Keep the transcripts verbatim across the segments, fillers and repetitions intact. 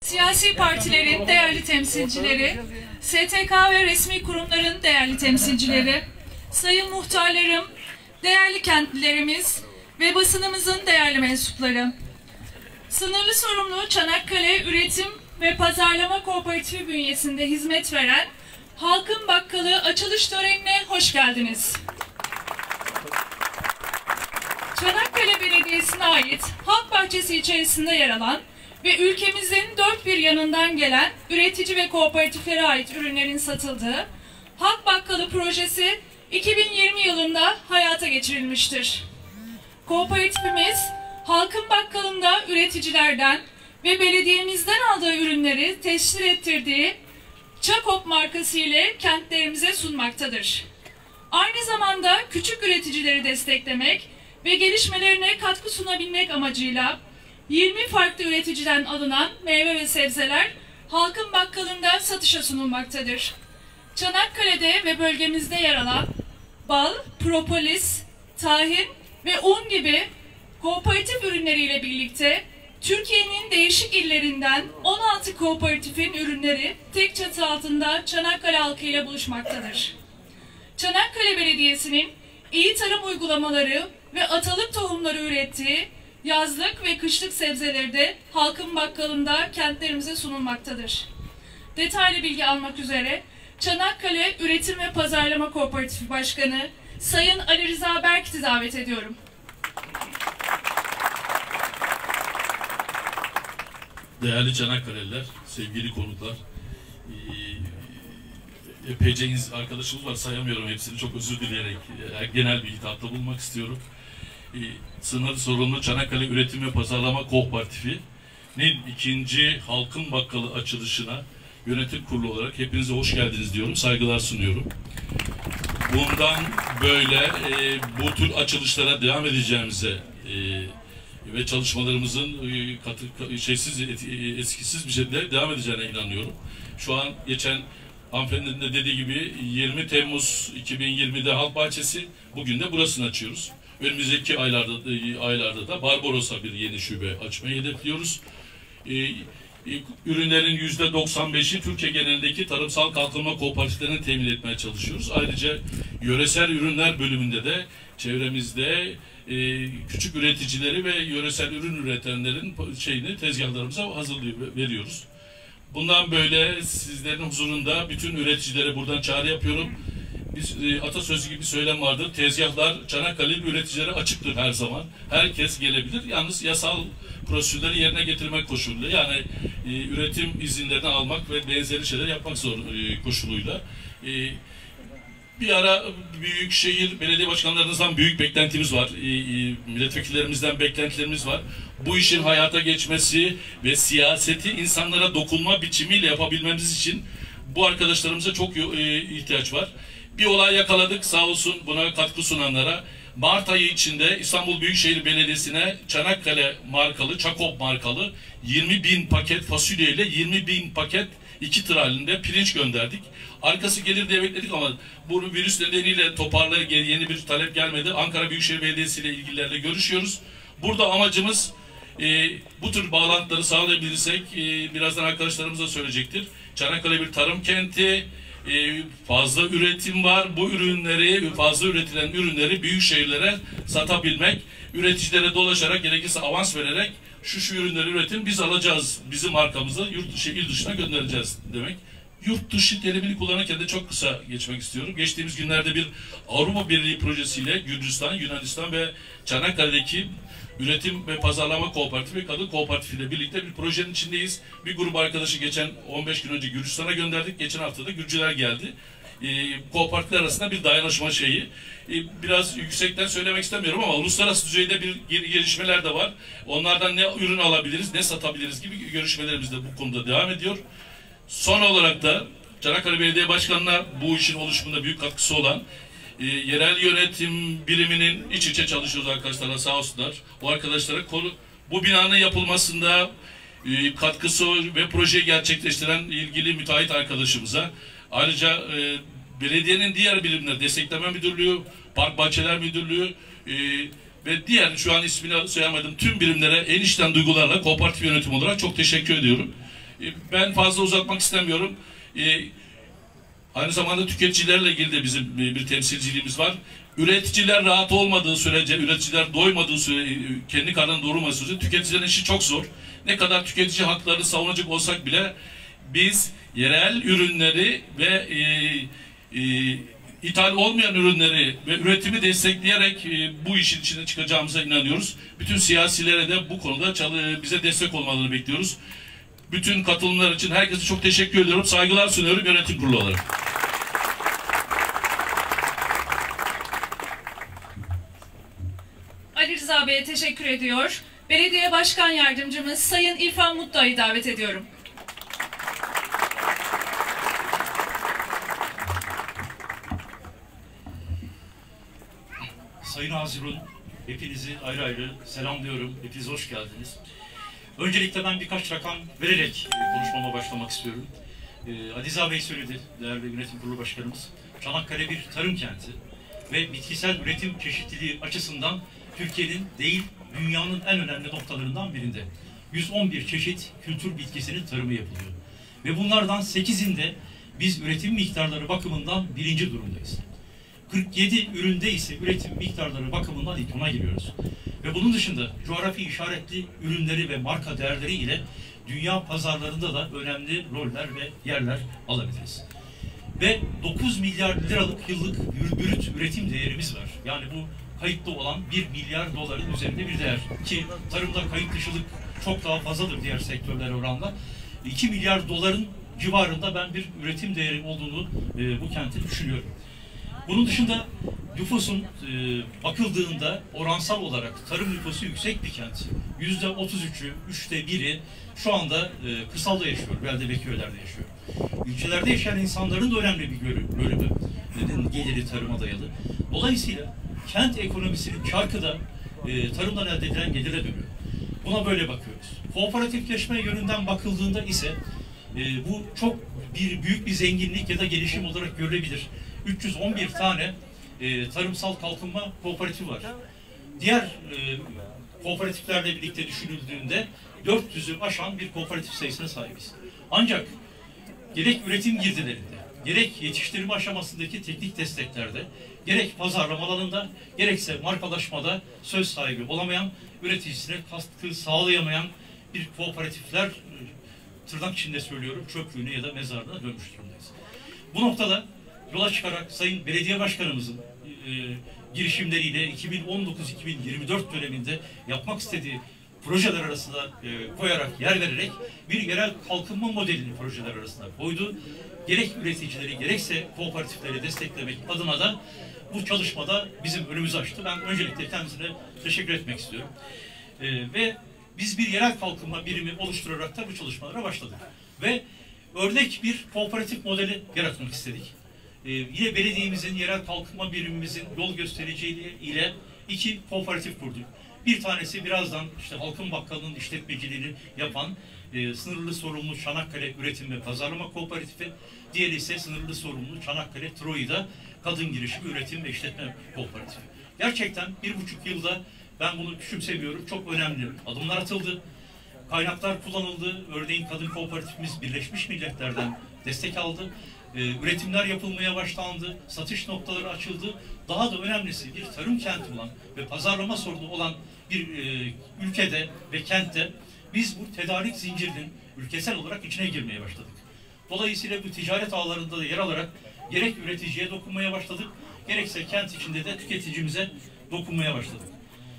Siyasi partilerin değerli temsilcileri, S T K ve resmi kurumların değerli temsilcileri, sayın muhtarlarım, değerli kentlilerimiz ve basınımızın değerli mensupları. Sınırlı sorumlu Çanakkale Üretim ve Pazarlama Kooperatifi bünyesinde hizmet veren Halkın Bakkalı açılış törenine hoş geldiniz. Çanakkale Belediyesi'ne ait Halk Bahçesi içerisinde yer alan ve ülkemizin dört bir yanından gelen üretici ve kooperatiflere ait ürünlerin satıldığı Halk Bakkalı projesi iki bin yirmi yılında hayata geçirilmiştir. Kooperatifimiz Halkın Bakkalı'nda üreticilerden ve belediyemizden aldığı ürünleri teşhir ettirdiği Çakop markası ile kentlerimize sunmaktadır. Aynı zamanda küçük üreticileri desteklemek ve gelişmelerine katkı sunabilmek amacıyla yirmi farklı üreticiden alınan meyve ve sebzeler Halkın Bakkalı'nda satışa sunulmaktadır. Çanakkale'de ve bölgemizde yer alan bal, propolis, tahin ve un gibi kooperatif ürünleriyle birlikte Türkiye'nin değişik illerinden on altı kooperatifin ürünleri tek çatı altında Çanakkale halkıyla buluşmaktadır. Çanakkale Belediyesi'nin iyi tarım uygulamaları ve atalık tohumları ürettiği yazlık ve kışlık sebzeleri de Halkın Bakkalı'nda kentlerimize sunulmaktadır. Detaylı bilgi almak üzere Çanakkale Üretim ve Pazarlama Kooperatifi Başkanı Sayın Ali Rıza Berkit'i davet ediyorum. Değerli Çanakkale'liler, sevgili konuklar, epeyce arkadaşımız var, sayamıyorum hepsini, çok özür dileyerek genel bir hitapta bulmak istiyorum. Sınırlı sorumlu Çanakkale Üretim ve Pazarlama Kooperatifi'nin ikinci Halkın Bakkalı açılışına yönetim kurulu olarak hepinize hoş geldiniz diyorum, saygılar sunuyorum. Bundan böyle e, bu tür açılışlara devam edeceğimize e, ve çalışmalarımızın e, katı, şeysiz, et, eskisiz bir şekilde devam edeceğine inanıyorum. Şu an geçen hanımefendinin de dediği gibi yirmi Temmuz iki bin yirmi'de Halk Bahçesi, bugün de burasını açıyoruz. Önümüzdeki aylarda, aylarda da Barbaros'a bir yeni şube açmayı hedefliyoruz. Ee, ürünlerin yüzde doksan beş'i Türkiye genelindeki tarımsal kalkınma kooperatiflerini temin etmeye çalışıyoruz. Ayrıca yöresel ürünler bölümünde de çevremizde e, küçük üreticileri ve yöresel ürün üretenlerin şeyini tezgahlarımıza hazırlıyor, veriyoruz. Bundan böyle sizlerin huzurunda bütün üreticilere buradan çağrı yapıyorum. Biz, e, atasözü gibi bir söylem vardır. Tezgahlar Çanakkale'li üreticilere açıktır her zaman. Herkes gelebilir. Yalnız yasal prosedürleri yerine getirmek koşuluyla, yani e, üretim izinlerini almak ve benzeri şeyler yapmak zor e, koşuluyla. E, bir ara büyükşehir belediye başkanlarınızdan büyük beklentimiz var. E, e, milletvekillerimizden beklentilerimiz var. Bu işin hayata geçmesi ve siyaseti insanlara dokunma biçimiyle yapabilmemiz için bu arkadaşlarımıza çok e, ihtiyaç var. Bir olay yakaladık, sağ olsun buna katkı sunanlara. Mart ayı içinde İstanbul Büyükşehir Belediyesi'ne Çanakkale markalı, Çakop markalı yirmi bin paket fasulye ile yirmi bin paket iki tır halinde pirinç gönderdik. Arkası gelir diye bekledik ama bu virüs nedeniyle toparlayıp yeni bir talep gelmedi. Ankara Büyükşehir Belediyesi ile ilgililerle görüşüyoruz. Burada amacımız e, bu tür bağlantıları sağlayabilirsek, e, birazdan arkadaşlarımız da söyleyecektir. Çanakkale bir tarım kenti, fazla üretim var. Bu ürünleri, fazla üretilen ürünleri büyük şehirlere satabilmek, üreticilere dolaşarak, gerekirse avans vererek şu şu ürünleri üretin, biz alacağız, bizim markamızı yurt dışı, il dışına göndereceğiz demek. Yurt dışı terimini kullanırken de çok kısa geçmek istiyorum. Geçtiğimiz günlerde bir Avrupa Birliği projesiyle Gürcistan, Yunanistan ve Çanakkale'deki Üretim ve Pazarlama Kooperatifi ve Kadın Kooperatifi ile birlikte bir projenin içindeyiz. Bir grup arkadaşı geçen on beş gün önce Gürcistan'a gönderdik. Geçen hafta da Gürcüler geldi. E, kooperatifler arasında bir dayanışma şeyi. E, biraz yüksekten söylemek istemiyorum ama uluslararası düzeyde bir gelişmeler de var. Onlardan ne ürün alabiliriz, ne satabiliriz gibi görüşmelerimiz de bu konuda devam ediyor. Son olarak da Çanakkale Belediye Başkanı'na bu işin oluşumunda büyük katkısı olan E, yerel yönetim biriminin iç içe çalışıyoruz arkadaşlarla, sağ olsunlar. O arkadaşlara konu, bu binanın yapılmasında e, katkısı ve projeyi gerçekleştiren ilgili müteahhit arkadaşımıza, ayrıca e, belediyenin diğer birimleri, Destekleme Müdürlüğü, Park Bahçeler Müdürlüğü e, ve diğer şu an ismini söylemedim tüm birimlere en içten duygularla kooperatif yönetim olarak çok teşekkür ediyorum. Ben fazla uzatmak istemiyorum. Aynı zamanda tüketicilerle ilgili de bizim bir temsilciliğimiz var. Üreticiler rahat olmadığı sürece, üreticiler doymadığı sürece, kendi karnını doyurmadığı sürece tüketicilerin işi çok zor. Ne kadar tüketici haklarını savunacak olsak bile biz yerel ürünleri ve e, e, ithal olmayan ürünleri ve üretimi destekleyerek e, bu işin içine çıkacağımıza inanıyoruz. Bütün siyasilere de bu konuda çalı, bize destek olmalarını bekliyoruz. Bütün katılımlar için herkese çok teşekkür ediyorum. Saygılar sunuyorum yönetim kurulu olarak. Ali Rıza Bey'e teşekkür ediyor. Belediye Başkan Yardımcımız Sayın İrfan Mutlu'yu davet ediyorum. Sayın Hazirun, hepinizi ayrı ayrı selamlıyorum. Hepiniz hoş geldiniz. Öncelikle ben birkaç rakam vererek konuşmama başlamak istiyorum. Ee, Ali Rıza Bey söyledi, değerli yönetim kurulu başkanımız. Çanakkale bir tarım kenti ve bitkisel üretim çeşitliliği açısından Türkiye'nin değil, dünyanın en önemli noktalarından birinde. yüz on bir çeşit kültür bitkisinin tarımı yapılıyor. Ve bunlardan sekizinde biz üretim miktarları bakımından birinci durumdayız. kırk yedi üründe ise üretim miktarları bakımından ilk ona giriyoruz. Ve bunun dışında coğrafi işaretli ürünleri ve marka değerleri ile dünya pazarlarında da önemli roller ve yerler alabiliriz. Ve dokuz milyar liralık yıllık brüt üretim değerimiz var. Yani bu kayıtlı olan bir milyar doların üzerinde bir değer. Ki tarımda kayıt dışılık çok daha fazladır diğer sektörler oranla. iki milyar doların civarında ben bir üretim değeri olduğunu e, bu kentin düşünüyorum. Bunun dışında nüfusun e, bakıldığında oransal olarak tarım nüfusu yüksek bir kent. Yüzde otuz üçü, üçte biri şu anda e, kırsalda yaşıyor, belde ve köylerde yaşıyor. İlçelerde yaşayan insanların da önemli bir bölümü neden geliri tarıma dayalı. Dolayısıyla kent ekonomisinin çarkı da e, tarımdan elde edilen gelire dönüyor. Buna böyle bakıyoruz. Kooperatifleşme yönünden bakıldığında ise e, bu çok bir büyük bir zenginlik ya da gelişim olarak görülebilir. üç yüz on bir tane e, tarımsal kalkınma kooperatifi var. Diğer e, kooperatiflerle birlikte düşünüldüğünde dört yüzü aşan bir kooperatif sayısına sahibiz. Ancak gerek üretim girdilerinde, gerek yetiştirme aşamasındaki teknik desteklerde, gerek pazarlama alanında, gerekse markalaşmada söz sahibi olamayan, üreticisine katkı sağlayamayan bir kooperatifler, tırnak içinde söylüyorum, çöplüğüne ya da mezarlığına dönmüş durumdayız. Bu noktada yola çıkarak Sayın Belediye Başkanımızın e, girişimleriyle iki bin on dokuz iki bin yirmi dört döneminde yapmak istediği projeler arasında e, koyarak, yer vererek bir yerel kalkınma modelini projeler arasında koydu. Gerek üreticileri, gerekse kooperatifleri desteklemek adına da bu çalışmada bizim önümüzü açtı. Ben öncelikle kendisine teşekkür etmek istiyorum. E, ve biz bir yerel kalkınma birimi oluşturarak da bu çalışmalara başladık. Ve örnek bir kooperatif modeli yaratmak istedik. Ee, yine belediyemizin, yerel kalkınma birimimizin yol göstericiliği ile iki kooperatif kurduk. Bir tanesi birazdan işte Halkın Bakkalı'nın işletmeciliğini yapan e, sınırlı sorumlu Çanakkale Üretim ve Pazarlama Kooperatifi. Diğeri ise sınırlı sorumlu Çanakkale Troi'da kadın girişimi üretim ve işletme kooperatifi. Gerçekten bir buçuk yılda ben bunu küçümsemiyorum. Çok önemli adımlar atıldı. Kaynaklar kullanıldı. Örneğin kadın kooperatifimiz Birleşmiş Milletler'den destek aldı. Ee, üretimler yapılmaya başlandı. Satış noktaları açıldı. Daha da önemlisi bir tarım kenti olan ve pazarlama sorunu olan bir e, ülkede ve kentte biz bu tedarik zincirinin ülkesel olarak içine girmeye başladık. Dolayısıyla bu ticaret ağlarında da yer alarak gerek üreticiye dokunmaya başladık, gerekse kent içinde de tüketicimize dokunmaya başladık.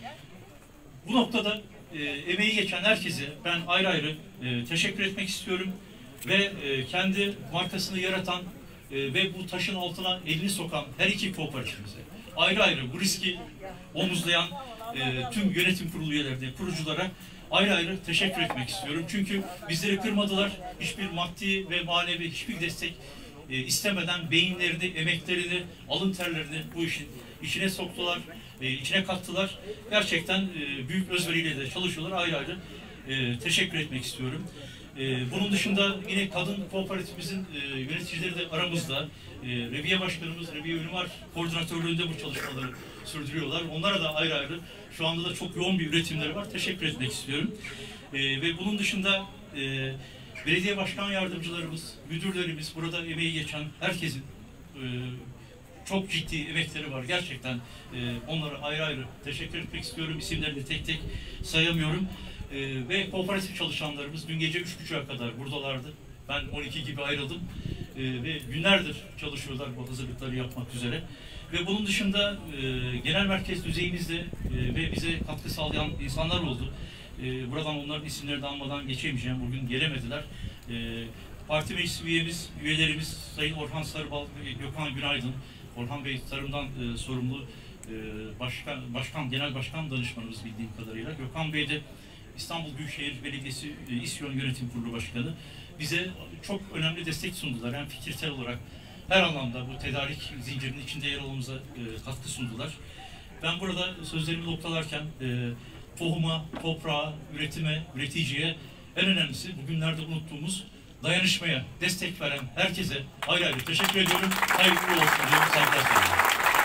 Bu noktada e, emeği geçen herkese ben ayrı ayrı e, teşekkür etmek istiyorum ve e, kendi markasını yaratan e, ve bu taşın altına elini sokan her iki kooperatifimize ayrı ayrı bu riski omuzlayan e, tüm yönetim kurulu üyelerine, kuruculara ayrı ayrı teşekkür etmek istiyorum. Çünkü bizleri kırmadılar, hiçbir maddi ve manevi hiçbir destek e, istemeden beyinlerini, emeklerini, alın terlerini bu işin içine soktular, e, içine kattılar. Gerçekten e, büyük özveriyle de çalışıyorlar. Ayrı ayrı e, teşekkür etmek istiyorum. E, bunun dışında yine kadın kooperatifimizin e, yöneticileri de aramızda. E, Reviye Başkanımız, Reviye Ünvar koordinatörlüğünde bu çalışmaları sürdürüyorlar. Onlara da ayrı ayrı şu anda da çok yoğun bir üretimleri var. Teşekkür etmek istiyorum. E, ve bunun dışında e, Belediye başkan yardımcılarımız, müdürlerimiz, burada emeği geçen herkesin e, çok ciddi emekleri var. Gerçekten e, onlara ayrı ayrı teşekkür etmek istiyorum. İsimlerini tek tek sayamıyorum. E, ve kooperatif çalışanlarımız dün gece üç buçuğa kadar buradalardı. Ben on iki gibi ayrıldım. E, ve günlerdir çalışıyorlar bu hazırlıkları yapmak üzere. Ve bunun dışında e, genel merkez düzeyimizde e, ve bize katkı sağlayan insanlar oldu. E, buradan onların isimlerini almadan geçemeyeceğim. Bugün gelemediler. E, parti meclis üyemiz, üyelerimiz Sayın Orhan Sarıbal ve Gökhan Günaydın. Orhan Bey tarımdan e, sorumlu e, başkan, başkan, genel başkan danışmanımız bildiğim kadarıyla. Gökhan Bey de İstanbul Büyükşehir Belediyesi e, İSYON Yönetim Kurulu Başkanı. Bize çok önemli destek sundular. Hem fikirsel olarak her anlamda bu tedarik zincirinin içinde yer almamıza e, katkı sundular. Ben burada sözlerimi noktalarken e, tohuma, toprağa, üretime, üreticiye, en önemlisi bugünlerde unuttuğumuz dayanışmaya destek veren herkese ayrı ayrı teşekkür ediyorum. Hayırlı olsun diyorum. Saygılar sunuyorum.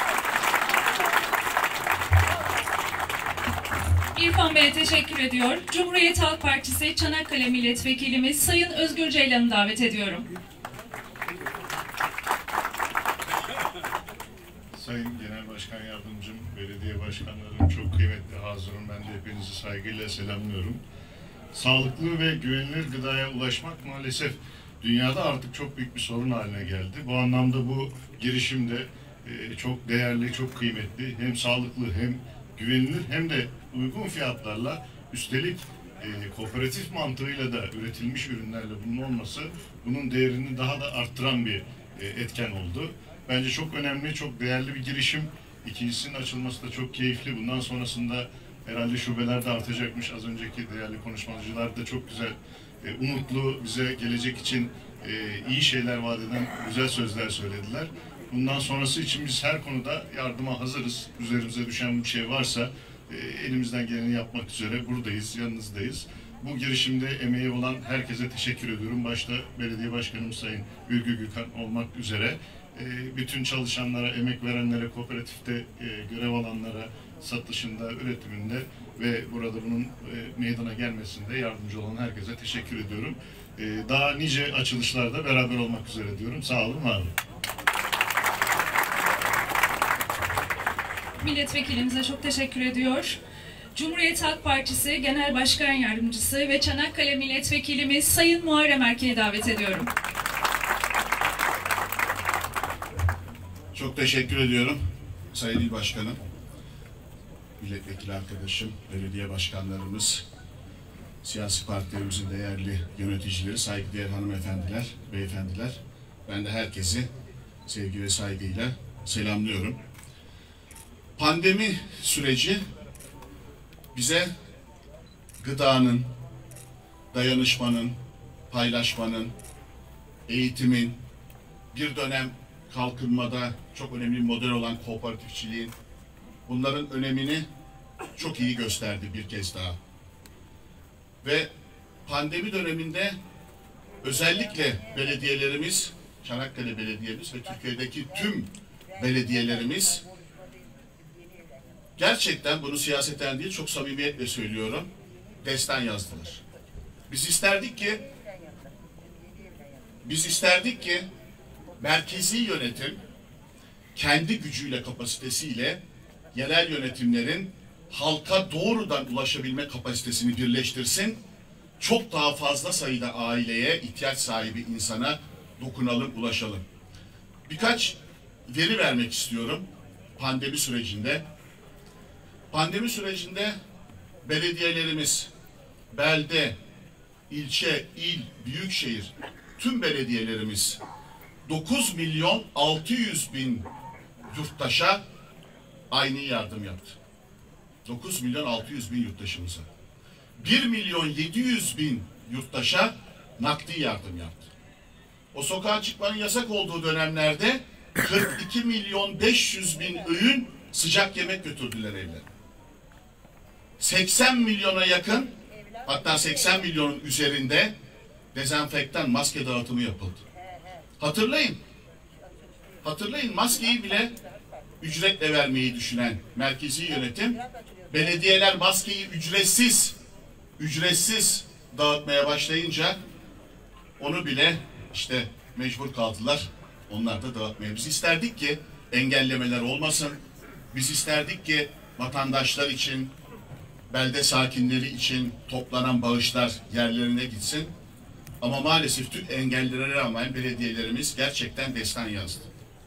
İrfan Bey'e teşekkür ediyor. Cumhuriyet Halk Partisi Çanakkale Milletvekilimiz Sayın Özgür Ceylan'ı davet ediyorum. Sayın Genel Başkan Yardımcım, belediye başkanlarım, çok kıymetli hazırım. Ben de hepinizi saygıyla selamlıyorum. Sağlıklı ve güvenilir gıdaya ulaşmak maalesef dünyada artık çok büyük bir sorun haline geldi. Bu anlamda bu girişimde e, çok değerli, çok kıymetli, hem sağlıklı hem güvenilir hem de uygun fiyatlarla, üstelik e, kooperatif mantığıyla da üretilmiş ürünlerle bunun olması, bunun değerini daha da arttıran bir e, etken oldu. Bence çok önemli, çok değerli bir girişim. İkincisinin açılması da çok keyifli. Bundan sonrasında herhalde şubeler de artacakmış. Az önceki değerli konuşmacılar da çok güzel, e, umutlu, bize gelecek için e, iyi şeyler vaat eden güzel sözler söylediler. Bundan sonrası için biz her konuda yardıma hazırız. Üzerimize düşen bir şey varsa e, elimizden geleni yapmak üzere buradayız, yanınızdayız. Bu girişimde emeği olan herkese teşekkür ediyorum. Başta belediye başkanım Sayın Ülgü Gülkan olmak üzere. Bütün çalışanlara, emek verenlere, kooperatifte görev alanlara, satışında, üretiminde ve burada bunun meydana gelmesinde yardımcı olan herkese teşekkür ediyorum. Daha nice açılışlarda beraber olmak üzere diyorum. Sağ olun, var olun. Milletvekilimize çok teşekkür ediyor. Cumhuriyet Halk Partisi Genel Başkan Yardımcısı ve Çanakkale Milletvekilimiz Sayın Muharrem Erke'yi davet ediyorum. Çok teşekkür ediyorum Sayın İl Başkanım, milletvekili arkadaşım, belediye başkanlarımız, siyasi partilerimizin değerli yöneticileri, saygıdeğer hanımefendiler, beyefendiler. Ben de herkesi sevgi ve saygıyla selamlıyorum. Pandemi süreci bize gıdanın, dayanışmanın, paylaşmanın, eğitimin, bir dönem kalkınmada çok önemli bir model olan kooperatifçiliğin, bunların önemini çok iyi gösterdi bir kez daha. Ve pandemi döneminde özellikle belediyelerimiz, Çanakkale Belediye'miz ve Türkiye'deki tüm belediyelerimiz gerçekten, bunu siyaseten değil çok samimiyetle söylüyorum, destan yazdılar. Biz isterdik ki biz isterdik ki merkezi yönetim kendi gücüyle, kapasitesiyle yerel yönetimlerin halka doğrudan ulaşabilme kapasitesini birleştirsin. Çok daha fazla sayıda aileye, ihtiyaç sahibi insana dokunalım, ulaşalım. Birkaç veri vermek istiyorum pandemi sürecinde. Pandemi sürecinde belediyelerimiz, belde, ilçe, il, büyükşehir, tüm belediyelerimiz dokuz milyon altı yüz bin yurttaşa aynı yardım yaptı. dokuz milyon altı yüz bin yurttaşımıza. bir milyon yedi yüz bin yurttaşa nakdi yardım yaptı. O sokağa çıkmanın yasak olduğu dönemlerde kırk iki milyon beş yüz bin öğün sıcak yemek götürdüler evlerine. seksen milyona yakın, hatta seksen milyonun üzerinde dezenfektan, maske dağıtımı yapıldı. Hatırlayın, hatırlayın maskeyi bile ücretle vermeyi düşünen merkezi yönetim, belediyeler maskeyi ücretsiz, ücretsiz dağıtmaya başlayınca Onu bile işte mecbur kaldılar. Onlar da dağıtmaya. Biz isterdik ki engellemeler olmasın. Biz isterdik ki vatandaşlar için, belde sakinleri için toplanan bağışlar yerlerine gitsin. Ama maalesef tüm engellere rağmen belediyelerimiz gerçekten destan yazdı.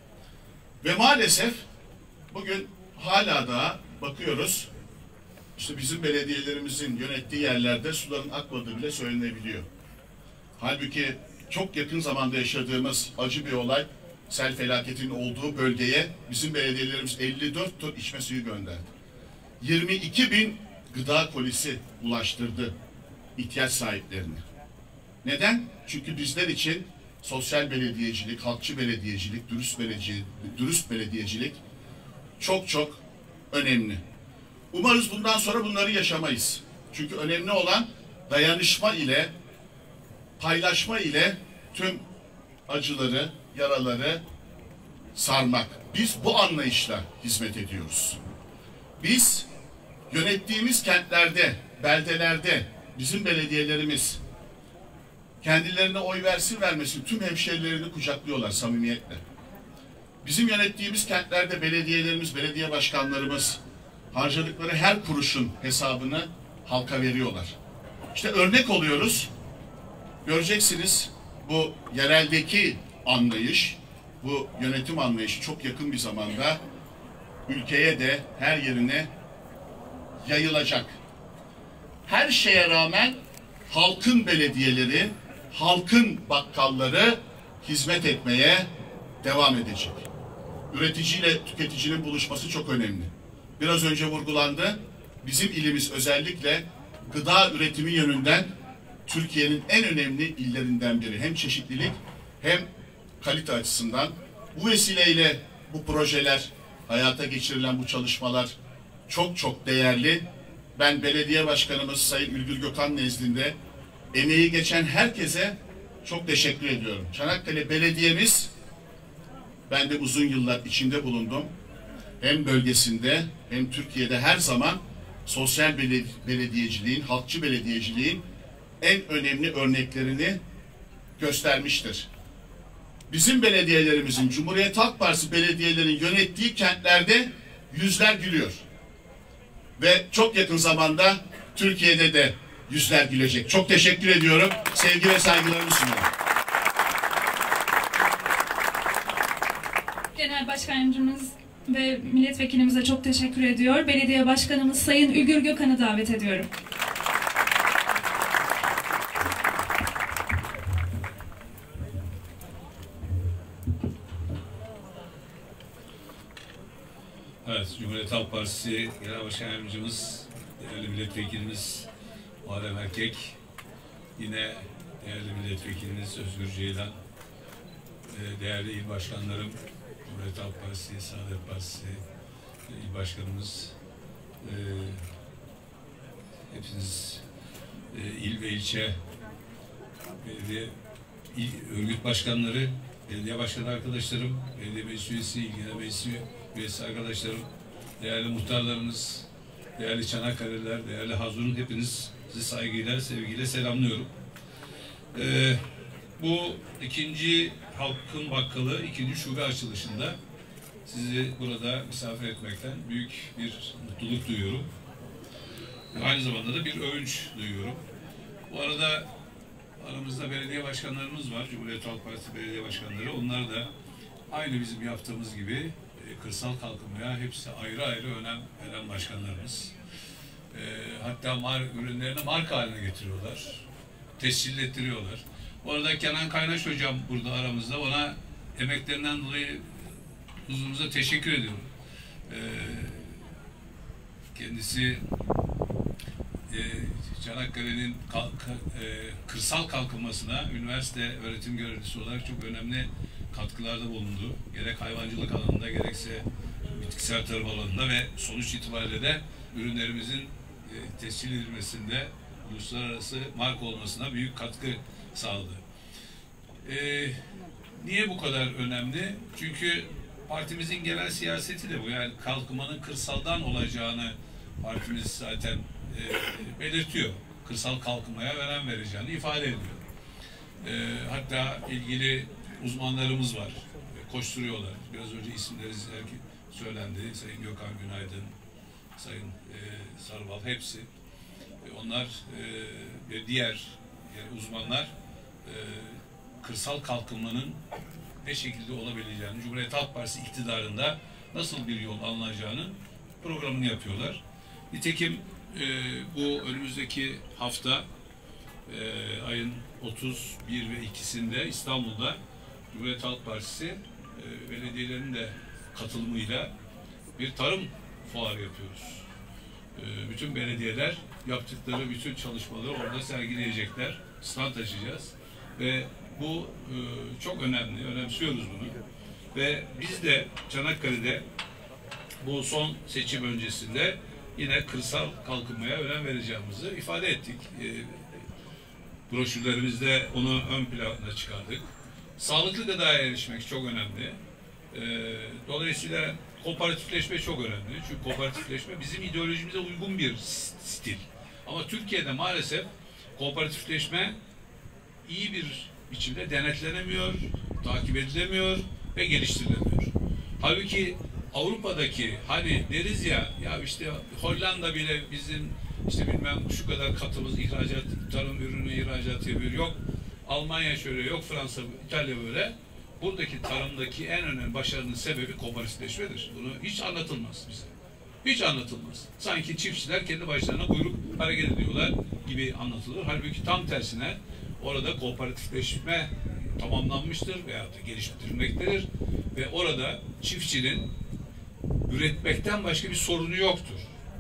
Ve maalesef bugün hala da bakıyoruz, işte bizim belediyelerimizin yönettiği yerlerde suların akmadığı bile söylenebiliyor. Halbuki çok yakın zamanda yaşadığımız acı bir olay, sel felaketinin olduğu bölgeye bizim belediyelerimiz elli dört ton içme suyu gönderdi. yirmi iki bin gıda kolisi ulaştırdı ihtiyaç sahiplerine. Neden? Çünkü bizler için sosyal belediyecilik, halkçı belediyecilik, dürüst belediyecilik, dürüst belediyecilik çok çok önemli. Umarız bundan sonra bunları yaşamayız. Çünkü önemli olan dayanışma ile, paylaşma ile tüm acıları, yaraları sarmak. Biz bu anlayışla hizmet ediyoruz. Biz yönettiğimiz kentlerde, beldelerde bizim belediyelerimiz kendilerine oy versin vermesin tüm hemşerilerini kucaklıyorlar samimiyetle. Bizim yönettiğimiz kentlerde belediyelerimiz, belediye başkanlarımız harcadıkları her kuruşun hesabını halka veriyorlar. İşte örnek oluyoruz. Göreceksiniz bu yereldeki anlayış, bu yönetim anlayışı çok yakın bir zamanda ülkeye de her yerine yayılacak. Her şeye rağmen halkın belediyeleri, halkın bakkalları hizmet etmeye devam edecek. Üreticiyle tüketicinin buluşması çok önemli. Biraz önce vurgulandı. Bizim ilimiz özellikle gıda üretimi yönünden Türkiye'nin en önemli illerinden biri. Hem çeşitlilik hem kalite açısından. Bu vesileyle bu projeler, hayata geçirilen bu çalışmalar çok çok değerli. Ben belediye başkanımız Sayın Ülgür Gökhan nezdinde emeği geçen herkese çok teşekkür ediyorum. Çanakkale Belediye'miz, ben de uzun yıllar içinde bulundum. Hem bölgesinde hem Türkiye'de her zaman sosyal belediyeciliğin, halkçı belediyeciliğin en önemli örneklerini göstermiştir. Bizim belediyelerimizin, Cumhuriyet Halk Partisi belediyelerin yönettiği kentlerde yüzler gülüyor. Ve çok yakın zamanda Türkiye'de de yüzler gülecek. Çok teşekkür ediyorum. Sevgi ve saygılarımı sunuyorum. Genel Başkan Yardımcımız ve milletvekilimize çok teşekkür ediyor. Belediye Başkanımız Sayın Ülgür Gökhan'ı davet ediyorum. Evet, Cumhuriyet Halk Partisi Genel Başkan Yardımcımız, değerli milletvekilimiz Muharrem Erkek, yine değerli milletvekilimiz Özgür Ceylan, değerli il başkanlarım, Cumhuriyet Halk Partisi, Saadet Partisi il başkanımız, hepiniz il ve ilçe belediye il, örgüt başkanları, belediye başkanı arkadaşlarım, belediye meclis üyesi, il genel meclis üyesi arkadaşlarım, değerli muhtarlarımız, değerli Çanakkale'liler, değerli Hazur'un hepiniz sizi saygıyla, sevgiyle selamlıyorum. Ee, bu ikinci Halkın Bakkalı, ikinci şube açılışında sizi burada misafir etmekten büyük bir mutluluk duyuyorum. Aynı zamanda da bir övünç duyuyorum. Bu arada aramızda belediye başkanlarımız var, Cumhuriyet Halk Partisi belediye başkanları. Onlar da aynı bizim yaptığımız gibi e, kırsal kalkınmaya hepsi ayrı ayrı önem veren başkanlarımız. E, hatta mar, ürünlerini marka haline getiriyorlar, tescil ettiriyorlar. Bu arada Kenan Kaynaş hocam burada aramızda. Ona emeklerinden dolayı huzurumuza teşekkür ediyorum. E, kendisi e, Çanakkale'nin kalk, e, kırsal kalkınmasına üniversite öğretim görevlisi olarak çok önemli katkılarda bulundu. Gerek hayvancılık alanında gerekse bitkisel tarım alanında ve sonuç itibariyle de ürünlerimizin e, tescil edilmesinde uluslararası marka olmasına büyük katkı sağladı. E, niye bu kadar önemli? Çünkü partimizin genel siyaseti de bu. Yani kalkınmanın kırsaldan olacağını partimiz zaten e, belirtiyor. Kırsal kalkınmaya önem vereceğini ifade ediyor. E, hatta ilgili uzmanlarımız var. E, koşturuyorlar. Biraz önce isimleri söylendi. Sayın Gökhan Günaydın, Sayın e, Sarıbal, hepsi. E, onlar e, ve diğer yani uzmanlar e, kırsal kalkınmanın ne şekilde olabileceğini, Cumhuriyet Halk Partisi iktidarında nasıl bir yol alınacağının programını yapıyorlar. Nitekim e, bu önümüzdeki hafta e, ayın otuz bir ve ikisinde İstanbul'da Cumhuriyet Halk Partisi e, belediyelerin de katılımıyla bir tarım fuarı yapıyoruz. E, bütün belediyeler yaptıkları bütün çalışmaları orada sergileyecekler. Stand açacağız ve bu e, çok önemli. Önemsiyoruz bunu. Ve biz de Çanakkale'de bu son seçim öncesinde yine kırsal kalkınmaya önem vereceğimizi ifade ettik. E, broşürlerimizde onu ön plana çıkardık. Sağlıklı gıdaya erişmek çok önemli. E, dolayısıyla kooperatifleşme çok önemli. Çünkü kooperatifleşme bizim ideolojimize uygun bir stil. Ama Türkiye'de maalesef kooperatifleşme iyi bir biçimde denetlenemiyor, takip edilemiyor ve geliştirilemiyor. Halbuki Avrupa'daki hani deriz ya, ya işte Hollanda bile bizim işte bilmem şu kadar katımız ihracat, tarım ürünü ihracatı yapıyor. Yok Almanya şöyle, yok Fransa, İtalya böyle. Buradaki tarımdaki en önemli başarının sebebi kooperatifleşmedir. Bunu hiç anlatılmaz bize. Hiç anlatılmaz. Sanki çiftçiler kendi başlarına buyruk hareket ediyorlar gibi anlatılır. Halbuki tam tersine orada kooperatifleşme tamamlanmıştır veya da geliştirilmektedir ve orada çiftçinin üretmekten başka bir sorunu yoktur.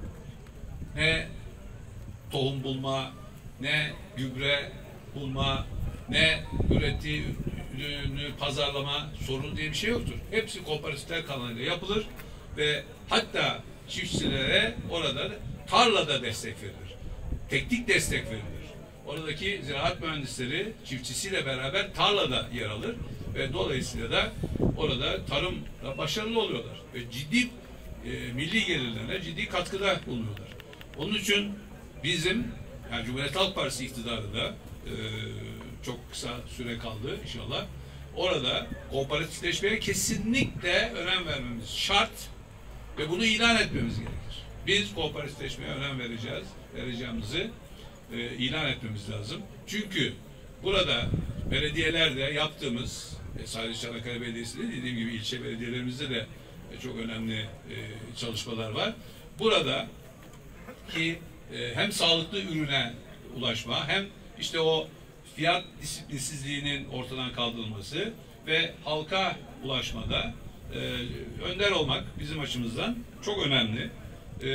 Ne tohum bulma, ne gübre bulma, ne ürettiği ürünü pazarlama sorunu diye bir şey yoktur. Hepsi kooperatifler kanalıyla yapılır ve hatta çiftçilere orada tarlada destek verilir. Teknik destek verilir. Oradaki ziraat mühendisleri çiftçisiyle beraber tarlada yer alır ve dolayısıyla da orada tarımda başarılı oluyorlar ve ciddi e, milli gelirlerine ciddi katkıda bulunuyorlar. Onun için bizim yani Cumhuriyet Halk Partisi iktidarı da e, çok kısa süre kaldı inşallah. Orada kooperatifleşmeye kesinlikle önem vermemiz şart ve bunu ilan etmemiz gerekir. Biz kooperatifleşmeye önem vereceğiz, vereceğimizi e, ilan etmemiz lazım. Çünkü burada belediyelerde yaptığımız, e, sadece Çanakkale Belediyesi'nde dediğim gibi ilçe belediyelerimizde de e, çok önemli e, çalışmalar var. Burada ki e, hem sağlıklı ürüne ulaşma, hem işte o fiyat disiplinsizliğinin ortadan kaldırılması ve halka ulaşmada e, önder olmak bizim açımızdan çok önemli. E,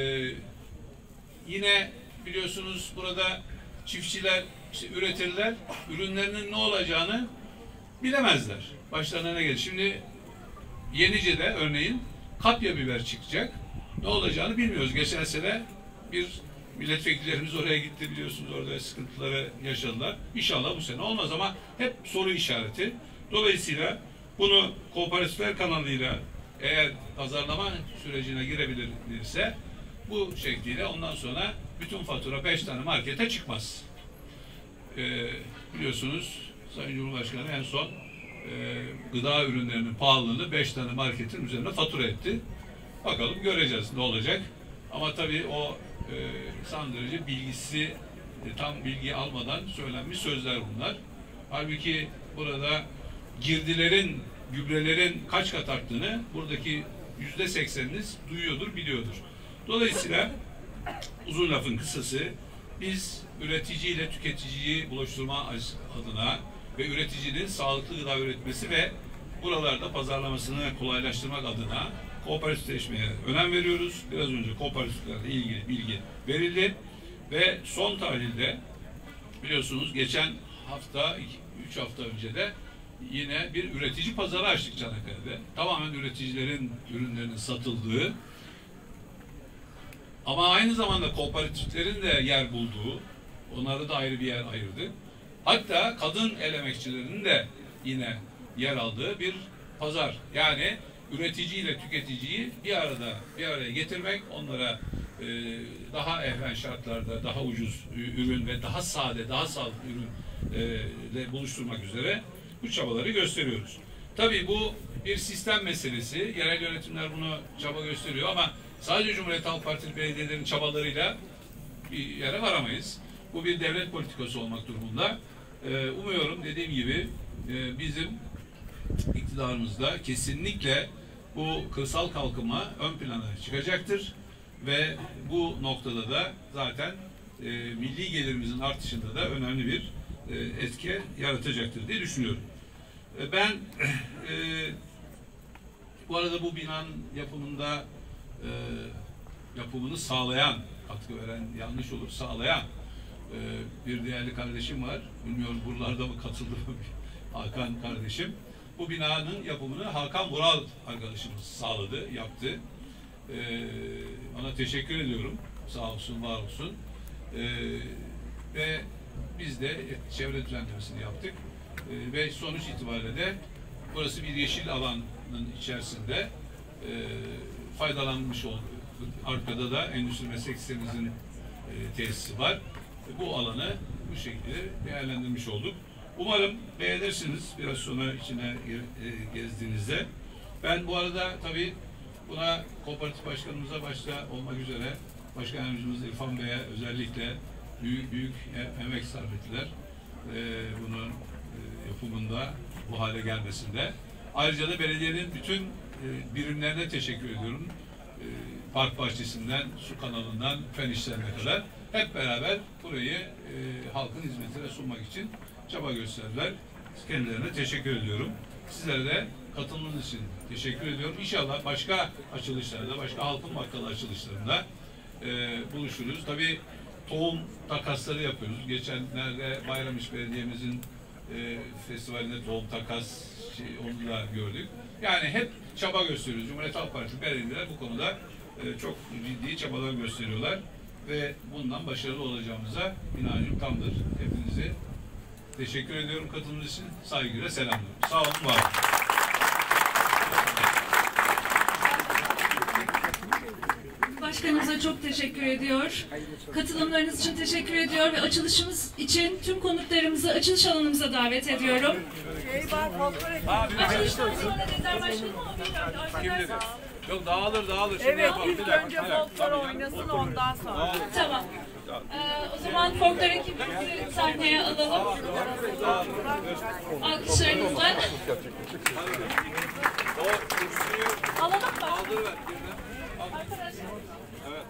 yine biliyorsunuz burada çiftçiler işte üretirler, ürünlerinin ne olacağını bilemezler. Başlarına ne gelir? Şimdi Yenice'de örneğin kapya biber çıkacak. Ne olacağını bilmiyoruz. Geçen sene bir milletvekillerimiz oraya gitti, biliyorsunuz, orada sıkıntıları yaşadılar. İnşallah bu sene olmaz ama hep soru işareti. Dolayısıyla bunu kooperatifler kanalıyla eğer pazarlama sürecine girebilirse bu şekliyle ondan sonra bütün fatura beş tane markete çıkmaz. Ee, biliyorsunuz Sayın Cumhurbaşkanı en son e, gıda ürünlerinin pahalılığını beş tane marketin üzerine fatura etti. Bakalım göreceğiz ne olacak. Ama tabii o e, son derece bilgisi, e, tam bilgi almadan söylenmiş sözler bunlar. Halbuki burada girdilerin, gübrelerin kaç kat arttığını buradaki yüzde sekseniniz duyuyordur, biliyordur. Dolayısıyla uzun lafın kısası, biz üretici ile tüketiciyi buluşturma adına ve üreticinin sağlıklı gıda üretmesi ve buralarda pazarlamasını kolaylaştırmak adına kooperatifleşmeye önem veriyoruz. Biraz önce kooperatiflerle ilgili bilgi verildi ve son tahlilde biliyorsunuz geçen hafta, üç hafta önce de yine bir üretici pazarı açtık Çanakkale'de. Tamamen üreticilerin ürünlerinin satıldığı ama aynı zamanda kooperatiflerin de yer bulduğu, onları da ayrı bir yer ayırdı. Hatta kadın el emekçilerinin de yine yer aldığı bir pazar. Yani üretici ile tüketiciyi bir arada bir araya getirmek, onlara e, daha ehven şartlarda daha ucuz ürün ve daha sade, daha sağlıklı ürün ile buluşturmak üzere bu çabaları gösteriyoruz. Tabii bu bir sistem meselesi. Yerel yönetimler bunu çaba gösteriyor ama sadece Cumhuriyet Halk Partili belediyelerin çabalarıyla bir yere varamayız. Bu bir devlet politikası olmak durumunda. Ee, umuyorum dediğim gibi e, bizim iktidarımızda kesinlikle bu kırsal kalkınma ön plana çıkacaktır ve bu noktada da zaten e, milli gelirimizin artışında da önemli bir e, etki yaratacaktır diye düşünüyorum. E, ben e, bu arada bu binanın yapımında e, yapımını sağlayan, katkı veren yanlış olur, sağlayan e, bir değerli kardeşim var. Bilmiyorum buralarda mı katıldı mı Hakan kardeşim. Bu binanın yapımını Hakan Vural arkadaşımız sağladı, yaptı. Ee, ona teşekkür ediyorum. Sağ olsun, var olsun. Ee, ve biz de çevre düzenlemesini yaptık. Ee, ve sonuç itibariyle de burası bir yeşil alanın içerisinde e, faydalanmış oldu. Arkada da Endüstri Meslek Lisemizin e, tesisi var. E, bu alanı bu şekilde değerlendirmiş olduk. Umarım beğenirsiniz biraz sonra içine gezdiğinizde. Ben bu arada tabii buna kooperatif başkanımıza başta olmak üzere başkan yardımcımız İrfan Bey'e özellikle büyük büyük emek sarf ettiler. Ee, bunun e, yapımında bu hale gelmesinde. Ayrıca da belediyenin bütün e, birimlerine teşekkür ediyorum. E, park bahçesinden, su kanalından, fen işlerine kadar hep beraber burayı e, halkın hizmetine sunmak için çaba gösterdiler. Kendilerine teşekkür ediyorum. Sizlere de katılımınız için teşekkür ediyorum. İnşallah başka açılışlarda, başka halkın bakkalı açılışlarında e, buluşuruz. Tabii tohum takasları yapıyoruz. Geçenlerde Bayramiç Belediye'mizin e, festivalinde tohum takas şey, onu da gördük. Yani hep çaba gösteriyoruz. Cumhuriyet Halk Partisi belediyeler bu konuda e, çok ciddi çabalar gösteriyorlar ve bundan başarılı olacağımıza inancım tamdır. Hepinizi teşekkür ediyorum katılımınız için. Saygıyla selamlıyorum. Sağ olun, var olun. Başkanımıza çok teşekkür ediyor. Katılımlarınız için teşekkür ediyor ve açılışımız için tüm konuklarımızı açılış alanımıza davet ediyorum. Açılıştan sonra Nezer Başkanım ama bir dakika. Yok dağılır dağılır. Şimdi Evet, yapalım. ilk önce folklor oynasın ondan sonra. Tamam. Ee, o zaman folklor ekibimizi sahneye alalım. Alkışlarınızla. Alalım mı? Arkadaşlar. Evet.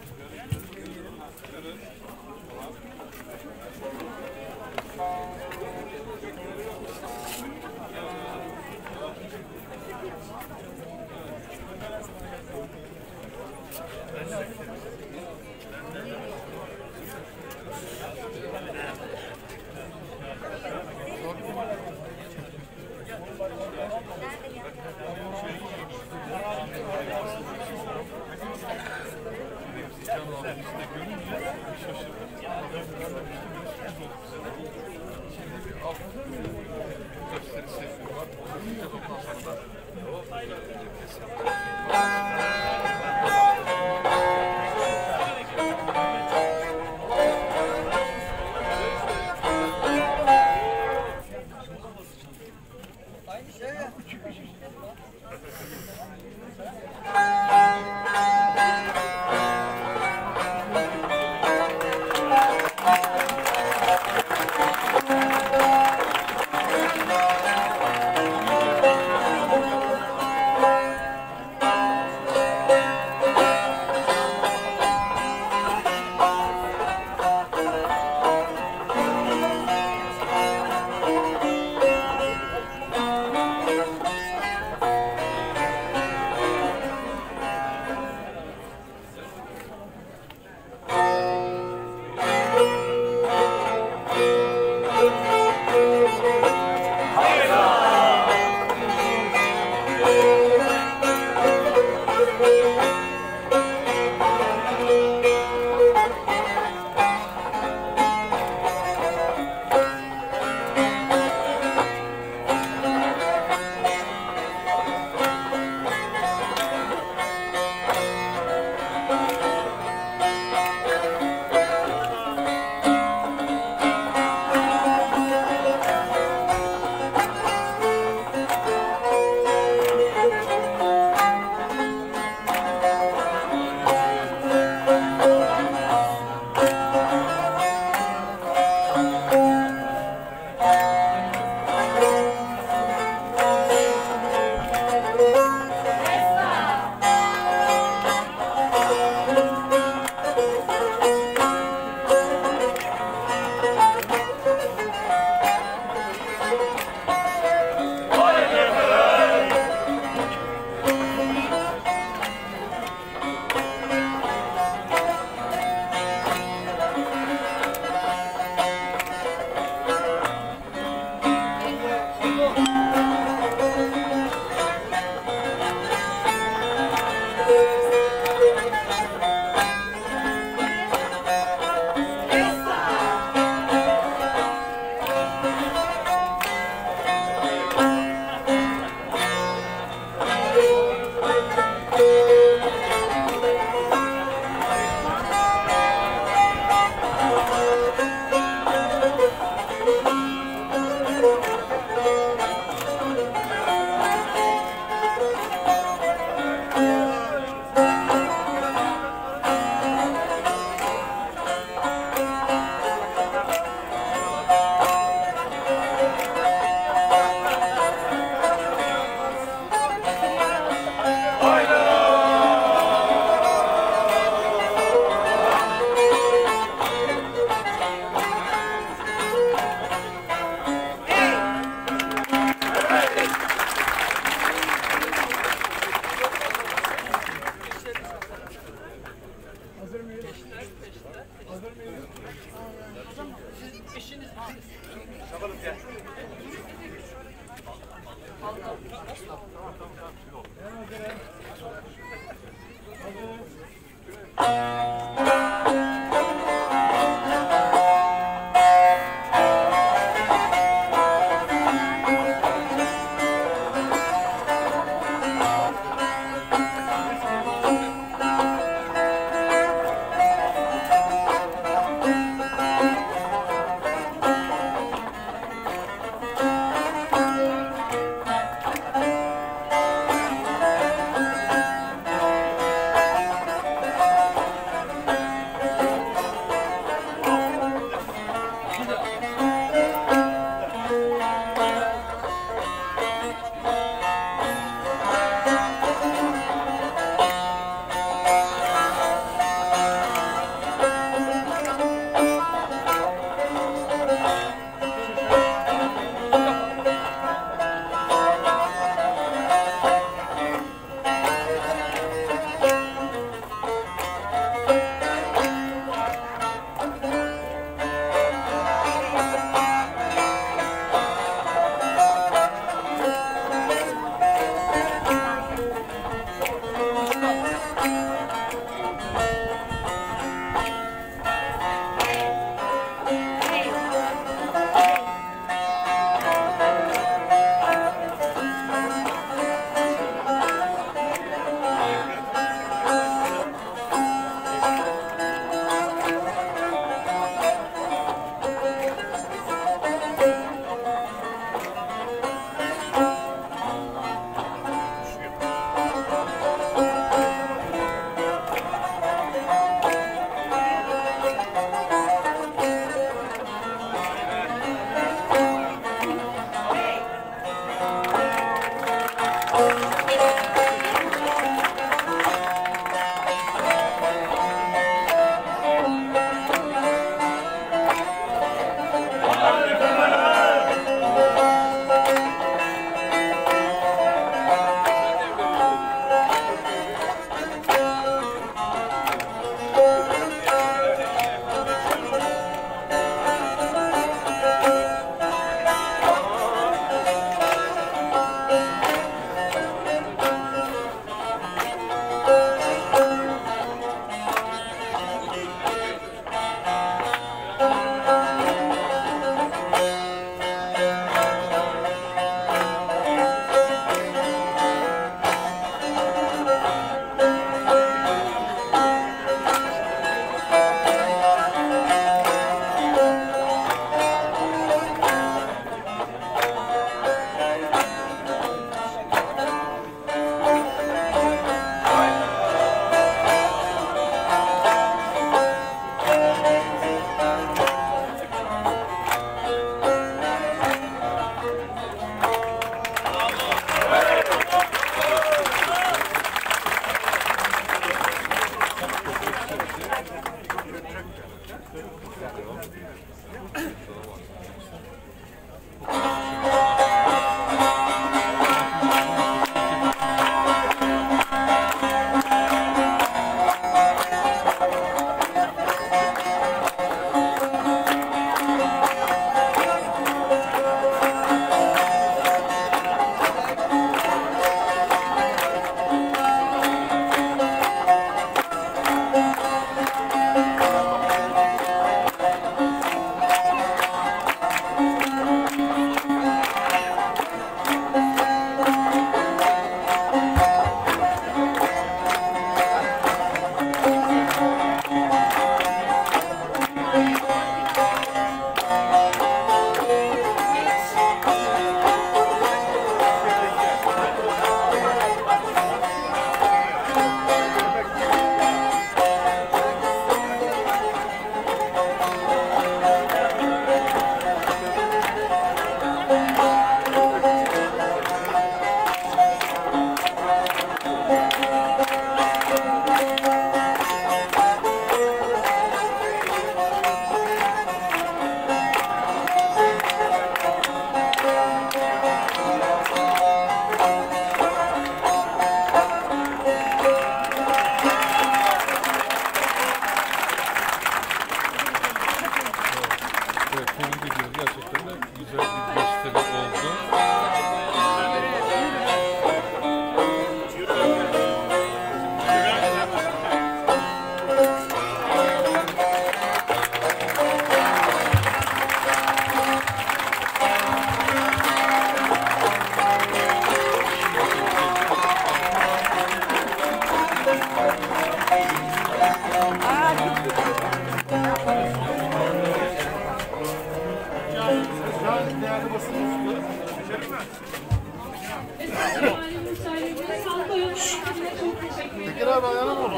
Tekir abi ayağına mı?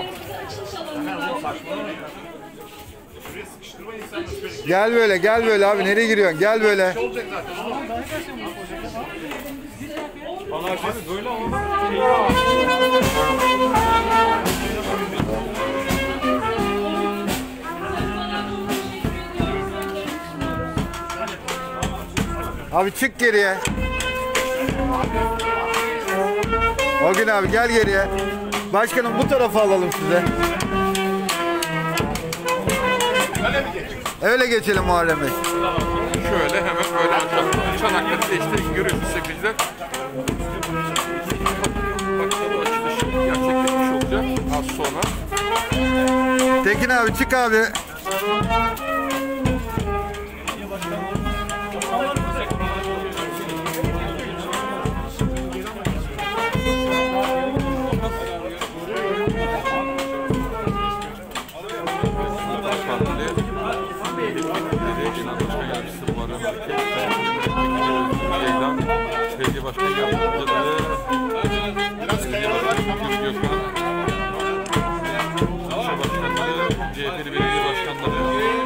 Gel böyle, gel böyle abi. Nereye giriyorsun? Gel böyle. Bana abi böyle olmaz. Abi çık geriye. O gün abi gel geriye. Başkanım bu tarafa alalım size. Öyle geçelim Muharrem Bey. Şöyle hemen böyle açalım. Çanakkale'de işte görüyorsunuz sevgililer. Bakalım açılışı gerçekleşmiş olacak az sonra. Tekin abi çık abi. Belediye Başkanı Yardımcıları, Belediye Başkanı Gökhan, İlçe Başkanları, C H P'li Belediye Başkanları.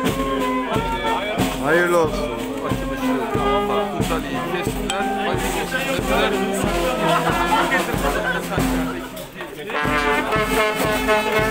Hayırlı olsun. Açılışı, güzel iyi kesimler, hayırlı kesimler.